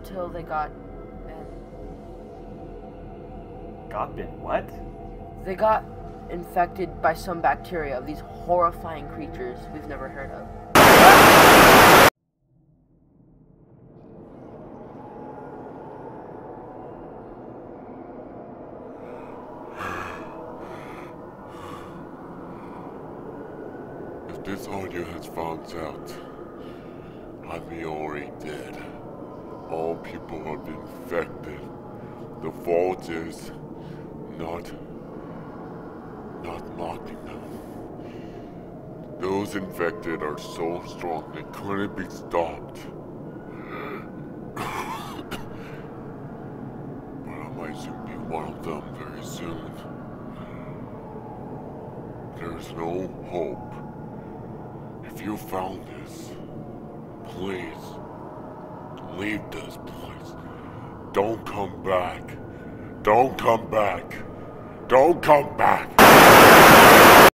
until they got bit. Got bit? What? They got infected by some bacteria of these horrifying creatures we've never heard of. If this audio has found out, I'm already dead. All people have been infected. The fault is not mocking them. Those infected are so strong they couldn't be stopped. But I might soon be one of them very soon. There's no hope. If you found this, please leave this place. Don't come back. Don't come back. Don't come back.